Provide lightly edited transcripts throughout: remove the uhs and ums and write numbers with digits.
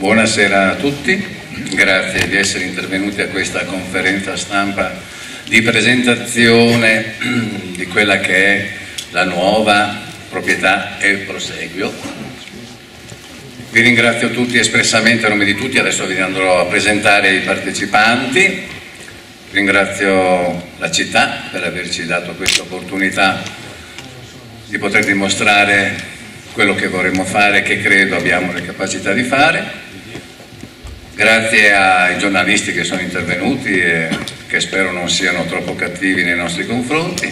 Buonasera a tutti, grazie di essere intervenuti a questa conferenza stampa di presentazione di quella che è la nuova proprietà El Proseguio. Vi ringrazio tutti espressamente a nome di tutti, adesso vi andrò a presentare i partecipanti. Ringrazio la città per averci dato questa opportunità di poter dimostrare quello che vorremmo fare, che credo abbiamo le capacità di fare. Grazie ai giornalisti che sono intervenuti e che spero non siano troppo cattivi nei nostri confronti.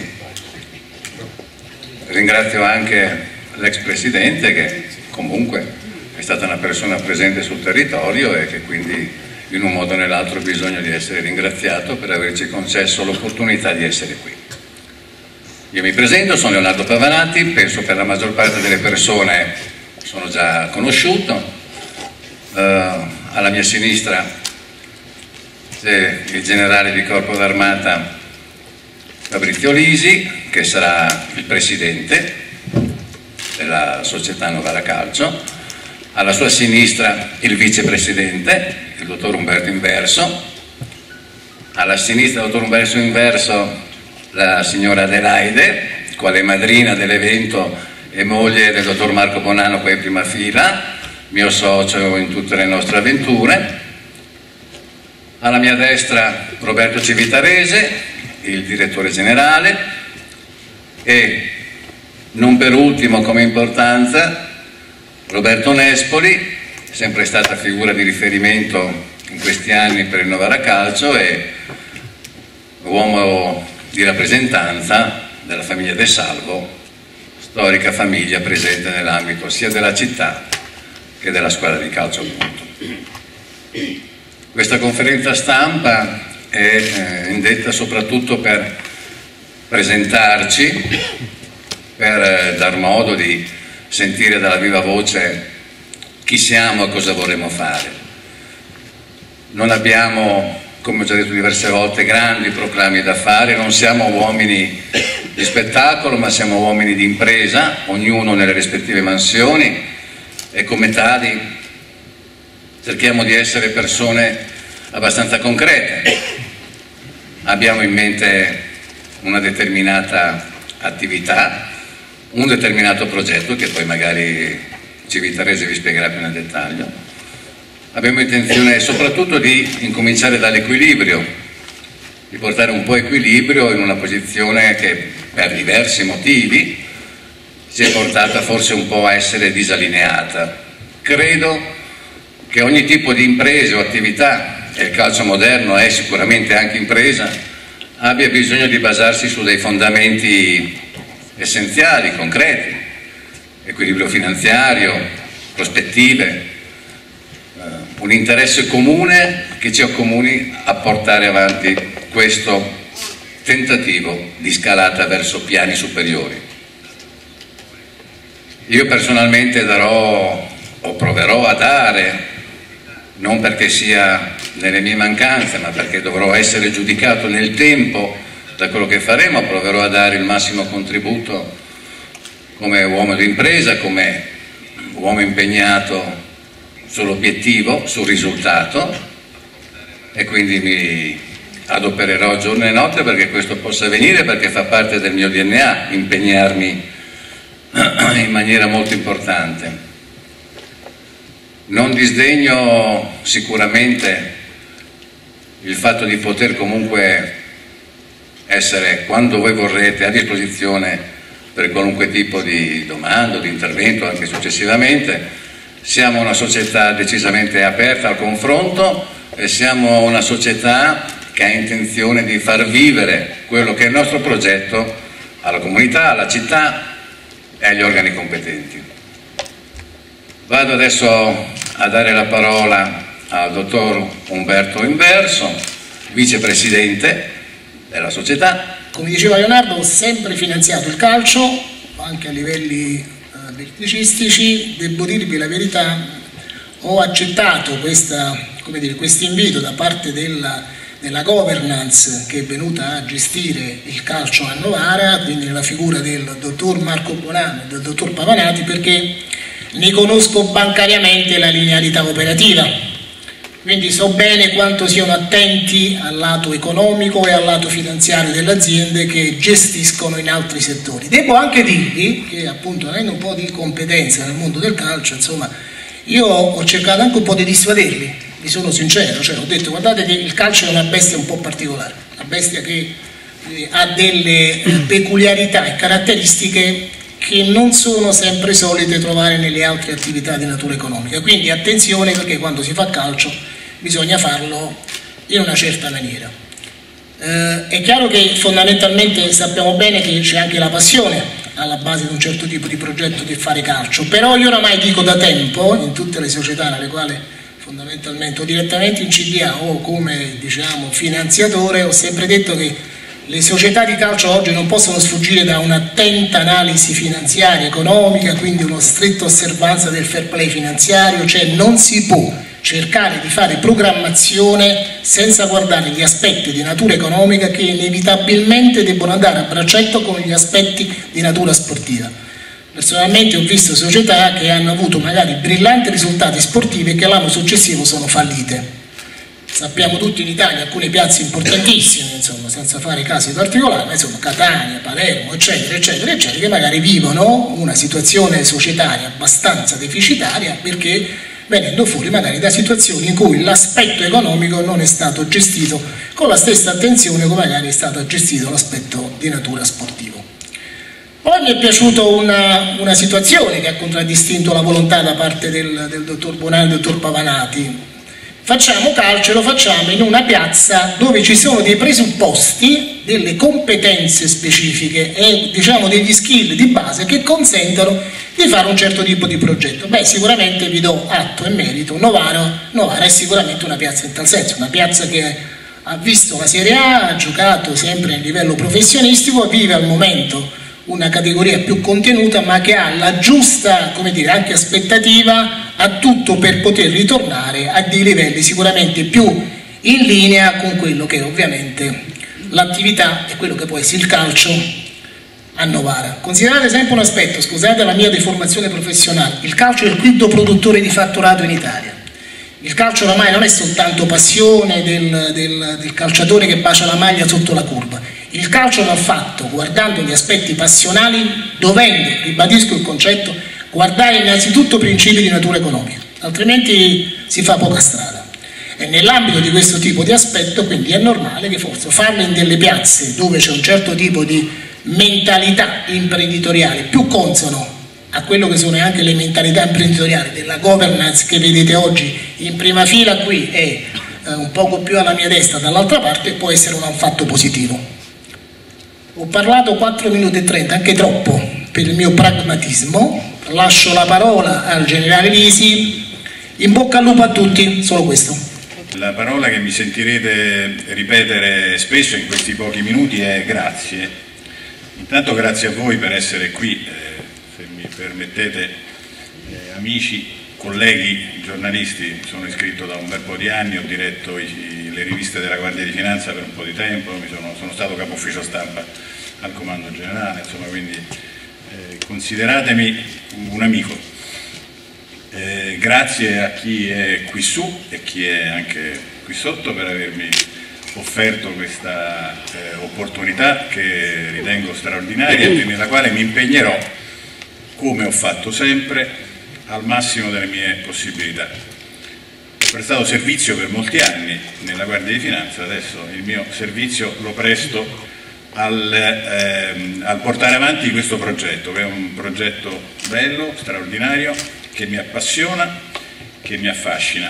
Ringrazio anche l'ex presidente che comunque è stata una persona presente sul territorio e che quindi in un modo o nell'altro ha bisogno di essere ringraziato per averci concesso l'opportunità di essere qui. Io mi presento, sono Leonardo Pavanati, penso per la maggior parte delle persone sono già conosciuto. Alla mia sinistra c'è il generale di Corpo d'Armata Fabrizio Lisi, che sarà il presidente della società Novara Calcio. Alla sua sinistra il vicepresidente, il dottor Umberto Inverso. Alla sinistra del dottor Umberto Inverso la signora Adelaide, quale madrina dell'evento e moglie del dottor Marco Bonanno, qua in prima fila, mio socio in tutte le nostre avventure. Alla mia destra Roberto Civitarese, il direttore generale, e non per ultimo come importanza Roberto Nespoli, sempre stata figura di riferimento in questi anni per il Novara Calcio e uomo di rappresentanza della famiglia De Salvo, storica famiglia presente nell'ambito sia della città che della squadra di calcio appunto. Questa conferenza stampa è indetta soprattutto per presentarci, per dar modo di sentire dalla viva voce chi siamo e cosa vorremmo fare. Non abbiamo, come ho già detto diverse volte, grandi proclami da fare, non siamo uomini di spettacolo, ma siamo uomini di impresa, ognuno nelle rispettive mansioni, e come tali cerchiamo di essere persone abbastanza concrete. Abbiamo in mente una determinata attività, un determinato progetto che poi magari Civitarese vi spiegherà più nel dettaglio. Abbiamo intenzione soprattutto di incominciare dall'equilibrio, di portare un po' equilibrio in una posizione che per diversi motivi si è portata forse un po' a essere disallineata. Credo che ogni tipo di impresa o attività, e il calcio moderno è sicuramente anche impresa, abbia bisogno di basarsi su dei fondamenti essenziali, concreti, equilibrio finanziario, prospettive, un interesse comune che ci accomuni a portare avanti questo tentativo di scalata verso piani superiori. Io personalmente darò o proverò a dare, non perché sia nelle mie mancanze, ma perché dovrò essere giudicato nel tempo da quello che faremo, proverò a dare il massimo contributo come uomo di impresa, come uomo impegnato sull'obiettivo, sul risultato, e quindi mi adopererò giorno e notte perché questo possa avvenire, perché fa parte del mio DNA impegnarmi in maniera molto importante. Non disdegno sicuramente il fatto di poter comunque essere, quando voi vorrete, a disposizione per qualunque tipo di domanda, di intervento, anche successivamente. Siamo una società decisamente aperta al confronto e siamo una società che ha intenzione di far vivere quello che è il nostro progetto alla comunità, alla città e agli organi competenti. Vado adesso a dare la parola al dottor Umberto Inverso, vicepresidente della società. Come diceva Leonardo, ho sempre finanziato il calcio, anche a livelli verticistici. Devo dirvi la verità, ho accettato questo invito da parte della governance che è venuta a gestire il calcio a Novara, quindi nella figura del dottor Marco Bonanno e del dottor Pavanati, perché ne conosco bancariamente la linearità operativa, quindi so bene quanto siano attenti al lato economico e al lato finanziario delle aziende che gestiscono in altri settori. Devo anche dirvi che, appunto, avendo un po' di competenza nel mondo del calcio, insomma, io ho cercato anche un po' di dissuaderli, vi sono sincero, cioè ho detto: guardate che il calcio è una bestia un po' particolare, una bestia che ha delle peculiarità e caratteristiche che non sono sempre solite trovare nelle altre attività di natura economica, quindi attenzione, perché quando si fa calcio bisogna farlo in una certa maniera. È chiaro che fondamentalmente sappiamo bene che c'è anche la passione alla base di un certo tipo di progetto di fare calcio, però io oramai dico da tempo, in tutte le società nelle quali fondamentalmente o direttamente in CDA o come, diciamo, finanziatore, ho sempre detto che le società di calcio oggi non possono sfuggire da un'attenta analisi finanziaria, economica, quindi una stretta osservanza del fair play finanziario, cioè non si può cercare di fare programmazione senza guardare gli aspetti di natura economica che inevitabilmente debbono andare a braccetto con gli aspetti di natura sportiva. Personalmente ho visto società che hanno avuto magari brillanti risultati sportivi e che l'anno successivo sono fallite. Sappiamo tutti in Italia alcune piazze importantissime, insomma, senza fare casi particolari, ma insomma Catania, Palermo, eccetera, eccetera, eccetera, che magari vivono una situazione societaria abbastanza deficitaria perché venendo fuori magari da situazioni in cui l'aspetto economico non è stato gestito con la stessa attenzione come magari è stato gestito l'aspetto di natura sportiva. Poi mi è piaciuta una situazione che ha contraddistinto la volontà da parte del dottor Bonanni e del dottor Pavanati. Facciamo calcio e lo facciamo in una piazza dove ci sono dei presupposti, delle competenze specifiche e, diciamo, degli skill di base che consentono di fare un certo tipo di progetto. Beh, sicuramente vi do atto e merito, Novara è sicuramente una piazza in tal senso, una piazza che ha visto la Serie A, ha giocato sempre a livello professionistico, vive al momento una categoria più contenuta, ma che ha la giusta, come dire, anche aspettativa a tutto per poter ritornare a dei livelli sicuramente più in linea con quello che è ovviamente l'attività e quello che può essere il calcio a Novara. Considerate sempre un aspetto, scusate la mia deformazione professionale, il calcio è il quinto produttore di fatturato in Italia. Il calcio oramai non è soltanto passione del calciatore che bacia la maglia sotto la curva. Il calcio va fatto guardando gli aspetti passionali, dovendo, ribadisco il concetto, guardare innanzitutto principi di natura economica, altrimenti si fa poca strada. E nell'ambito di questo tipo di aspetto quindi è normale che forse farlo in delle piazze dove c'è un certo tipo di mentalità imprenditoriale più consono a quello che sono anche le mentalità imprenditoriali della governance che vedete oggi in prima fila qui e un poco più alla mia destra dall'altra parte, può essere un fatto positivo. Ho parlato 4 minuti e 30, anche troppo per il mio pragmatismo, lascio la parola al generale Lisi, in bocca al lupo a tutti, solo questo. La parola che mi sentirete ripetere spesso in questi pochi minuti è grazie. Intanto grazie a voi per essere qui, se mi permettete, amici, colleghi, giornalisti. Sono iscritto da un bel po' di anni, ho diretto le riviste della Guardia di Finanza per un po' di tempo, sono stato capo ufficio stampa al Comando Generale, insomma, quindi consideratemi un amico. Grazie a chi è qui su e chi è anche qui sotto per avermi offerto questa opportunità che ritengo straordinaria e nella quale mi impegnerò, come ho fatto sempre, al massimo delle mie possibilità. Ho prestato servizio per molti anni nella Guardia di Finanza, adesso il mio servizio lo presto al portare avanti questo progetto, che è un progetto bello, straordinario, che mi appassiona, che mi affascina.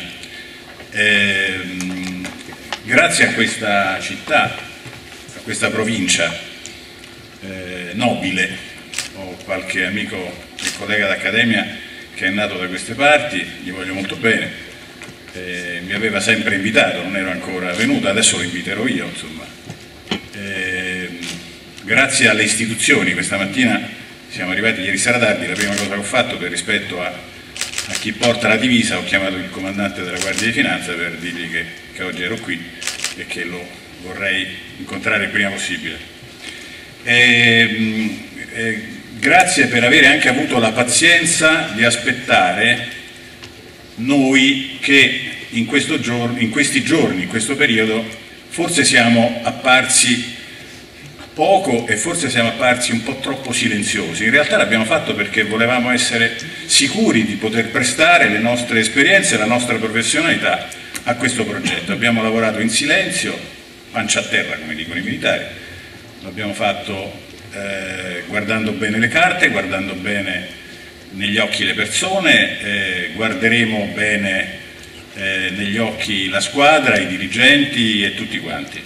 Grazie a questa città, a questa provincia nobile, ho qualche amico e collega d'accademia che è nato da queste parti, gli voglio molto bene, mi aveva sempre invitato, non ero ancora venuto, adesso lo inviterò io, insomma. Grazie alle istituzioni, questa mattina siamo arrivati ieri sera tardi, la prima cosa che ho fatto per rispetto a chi porta la divisa ho chiamato il comandante della Guardia di Finanza per dirgli che oggi ero qui e che lo vorrei incontrare il prima possibile. grazie per avere anche avuto la pazienza di aspettare noi che in questi giorni, in questo periodo, forse siamo apparsi poco e forse siamo apparsi un po' troppo silenziosi. In realtà l'abbiamo fatto perché volevamo essere sicuri di poter prestare le nostre esperienze e la nostra professionalità a questo progetto. Abbiamo lavorato in silenzio, pancia a terra come dicono i militari, l'abbiamo fatto guardando bene le carte, guardando bene negli occhi le persone, guarderemo bene negli occhi la squadra, i dirigenti e tutti quanti.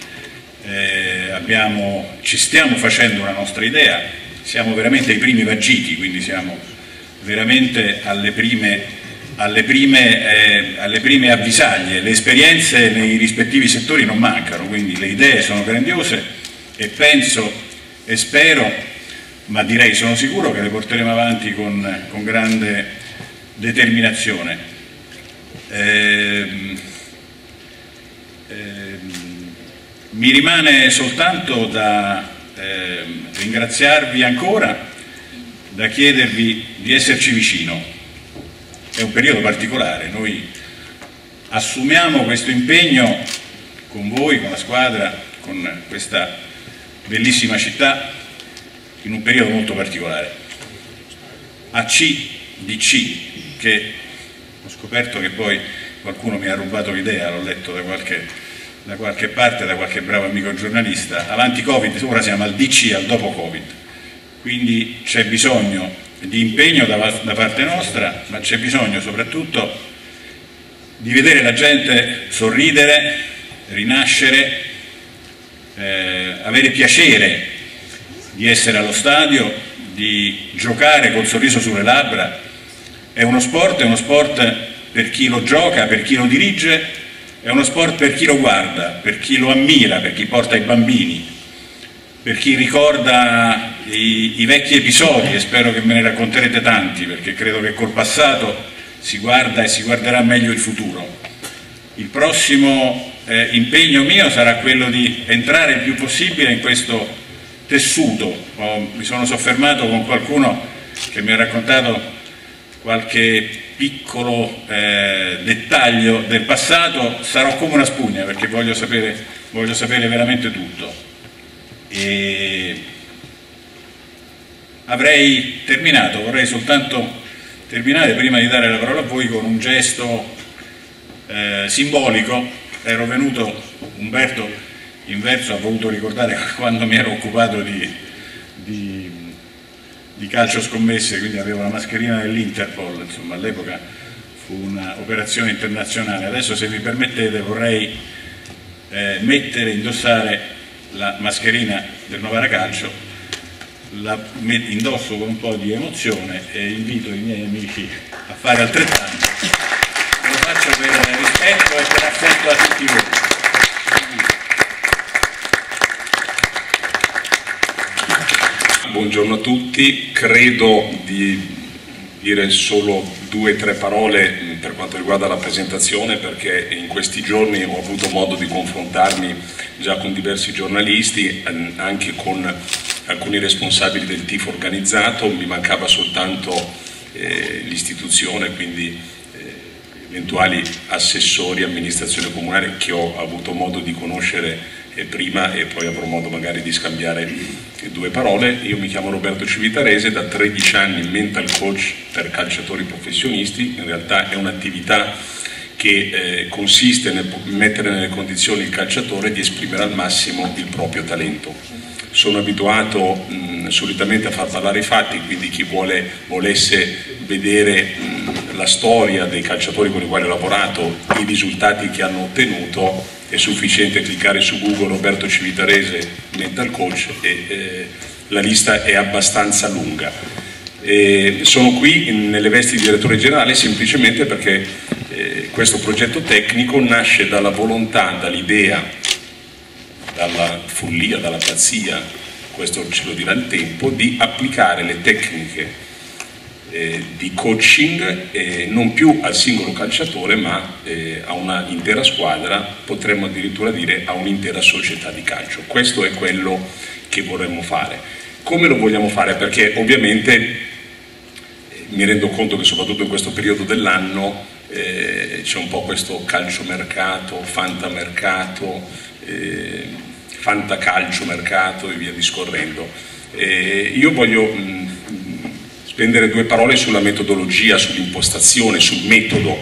Ci stiamo facendo una nostra idea, siamo veramente ai primi vagiti, quindi siamo veramente alle prime avvisaglie. Le esperienze nei rispettivi settori non mancano, quindi le idee sono grandiose e penso e spero, ma direi sono sicuro che le porteremo avanti con grande determinazione. Mi rimane soltanto da ringraziarvi ancora, da chiedervi di esserci vicino. È un periodo particolare, noi assumiamo questo impegno con voi, con la squadra, con questa bellissima città, in un periodo molto particolare. DC, che ho scoperto che poi qualcuno mi ha rubato l'idea, l'ho letto da qualche parte, da qualche bravo amico giornalista, avanti Covid, ora siamo al DC, al dopo Covid, quindi c'è bisogno di impegno da parte nostra, ma c'è bisogno soprattutto di vedere la gente sorridere, rinascere, avere piacere di essere allo stadio, di giocare col sorriso sulle labbra. È uno sport per chi lo gioca, per chi lo dirige, è uno sport per chi lo guarda, per chi lo ammira, per chi porta i bambini, per chi ricorda i vecchi episodi, e spero che me ne racconterete tanti, perché credo che col passato si guarda e si guarderà meglio il futuro. Il prossimo impegno mio sarà quello di entrare il più possibile in questo tessuto. Mi sono soffermato con qualcuno che mi ha raccontato qualche piccolo dettaglio del passato. Sarò come una spugna perché voglio sapere veramente tutto. E avrei terminato, vorrei soltanto terminare prima di dare la parola a voi con un gesto simbolico. Ero venuto, Umberto in verso ha voluto ricordare quando mi ero occupato di calcio scommesse, quindi avevo la mascherina dell'Interpol, insomma all'epoca fu un'operazione internazionale. Adesso, se mi permettete, vorrei indossare la mascherina del Novara Calcio, la indosso con un po' di emozione e invito i miei amici a fare altrettanto. Lo faccio per rispetto e per affetto a tutti voi. Buongiorno a tutti, credo di dire solo 2 o 3 parole per quanto riguarda la presentazione, perché in questi giorni ho avuto modo di confrontarmi già con diversi giornalisti, anche con alcuni responsabili del tifo organizzato. Mi mancava soltanto l'istituzione, quindi eventuali assessori, amministrazione comunale che ho avuto modo di conoscere prima, e poi avrò modo magari di scambiare 2 parole. Io mi chiamo Roberto Civitarese, da 13 anni mental coach per calciatori professionisti. In realtà è un'attività che consiste nel mettere nelle condizioni il calciatore di esprimere al massimo il proprio talento. Sono abituato solitamente a far parlare i fatti, quindi chi volesse vedere la storia dei calciatori con i quali ho lavorato, i risultati che hanno ottenuto, è sufficiente cliccare su Google Roberto Civitarese mental coach e la lista è abbastanza lunga. Sono qui nelle vesti di direttore generale semplicemente perché questo progetto tecnico nasce dalla volontà, dall'idea, dalla follia, dalla pazzia, questo ce lo dirà il tempo, di applicare le tecniche di coaching non più al singolo calciatore, ma a una intera squadra, potremmo addirittura dire a un'intera società di calcio. Questo è quello che vorremmo fare. Come lo vogliamo fare? Perché ovviamente mi rendo conto che soprattutto in questo periodo dell'anno c'è un po' questo calciomercato, fantamercato, fantacalciomercato e via discorrendo. Io voglio spendere 2 parole sulla metodologia, sull'impostazione, sul metodo.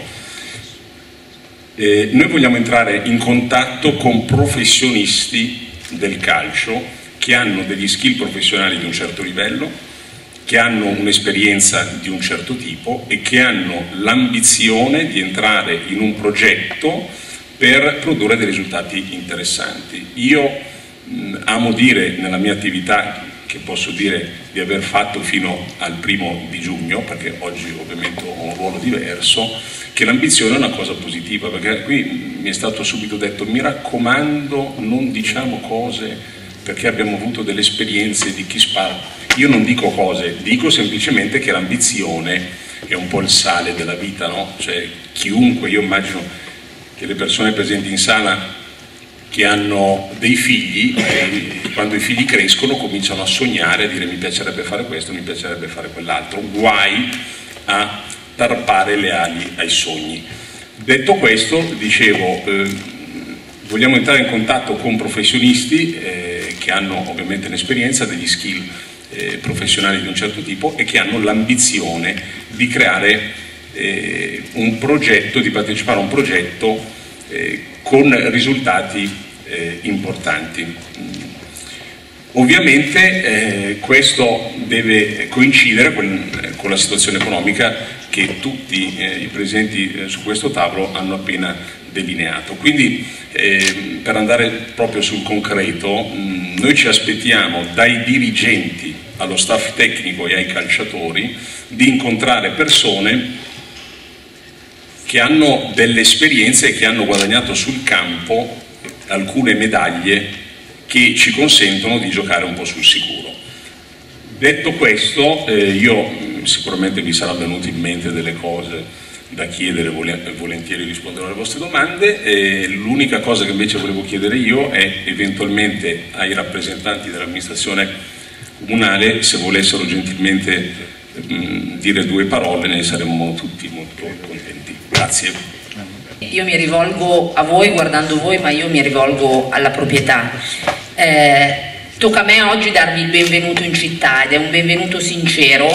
Noi vogliamo entrare in contatto con professionisti del calcio che hanno degli skill professionali di un certo livello, che hanno un'esperienza di un certo tipo e che hanno l'ambizione di entrare in un progetto per produrre dei risultati interessanti. Io amo dire nella mia attività, che posso dire di aver fatto fino al 1° di giugno, perché oggi ovviamente ho un ruolo diverso, che l'ambizione è una cosa positiva, perché qui mi è stato subito detto: mi raccomando, non diciamo cose perché abbiamo avuto delle esperienze di chi spara. Io non dico cose, dico semplicemente che l'ambizione è un po' il sale della vita, no? Cioè chiunque, io immagino che le persone presenti in sala che hanno dei figli, quando i figli crescono cominciano a sognare, a dire mi piacerebbe fare questo, mi piacerebbe fare quell'altro, guai a tarpare le ali ai sogni. Detto questo, dicevo, vogliamo entrare in contatto con professionisti che hanno ovviamente l'esperienza, degli skill professionali di un certo tipo e che hanno l'ambizione di creare un progetto, di partecipare a un progetto con risultati importanti. Ovviamente questo deve coincidere con la situazione economica che tutti i presenti su questo tavolo hanno appena delineato. Quindi per andare proprio sul concreto, noi ci aspettiamo dai dirigenti allo staff tecnico e ai calciatori di incontrare persone che hanno delle esperienze e che hanno guadagnato sul campo alcune medaglie che ci consentono di giocare un po' sul sicuro. Detto questo, sicuramente mi saranno venute in mente delle cose da chiedere, volentieri risponderò alle vostre domande. L'unica cosa che invece volevo chiedere io è eventualmente ai rappresentanti dell'amministrazione comunale se volessero gentilmente dire 2 parole, ne saremmo tutti molto contenti. Grazie. Io mi rivolgo a voi guardando voi, ma io mi rivolgo alla proprietà. Tocca a me oggi darvi il benvenuto in città ed è un benvenuto sincero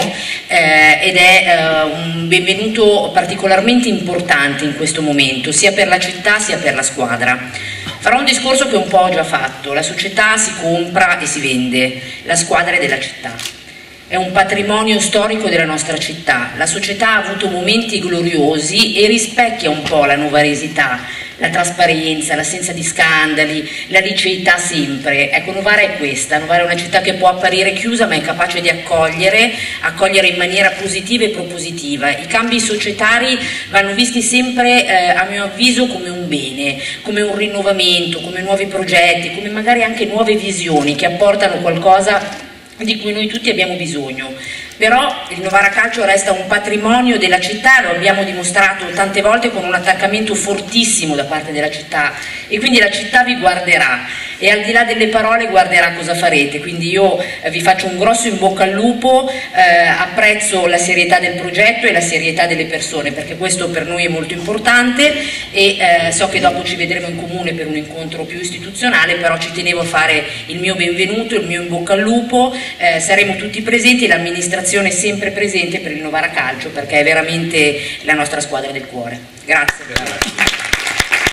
ed è un benvenuto particolarmente importante in questo momento, sia per la città sia per la squadra. Farò un discorso che un po' ho già fatto: la società si compra e si vende, la squadra è della città. È un patrimonio storico della nostra città, la società ha avuto momenti gloriosi e rispecchia un po' la novaresità, la trasparenza, l'assenza di scandali, la liceità sempre. Ecco, Novara è questa, Novara è una città che può apparire chiusa ma è capace di accogliere in maniera positiva e propositiva. I cambi societari vanno visti sempre, a mio avviso, come un bene, come un rinnovamento, come nuovi progetti, come magari anche nuove visioni che apportano qualcosa di cui noi tutti abbiamo bisogno. Però il Novara Calcio resta un patrimonio della città, lo abbiamo dimostrato tante volte con un attaccamento fortissimo da parte della città, e quindi la città vi guarderà e al di là delle parole guarderà cosa farete. Quindi io vi faccio un grosso in bocca al lupo, apprezzo la serietà del progetto e la serietà delle persone, perché questo per noi è molto importante, e so che dopo ci vedremo in comune per un incontro più istituzionale, però ci tenevo a fare il mio benvenuto, il mio in bocca al lupo. Saremo tutti presenti, l'amministrazione è sempre presente per il Novara Calcio, perché è veramente la nostra squadra del cuore. Grazie.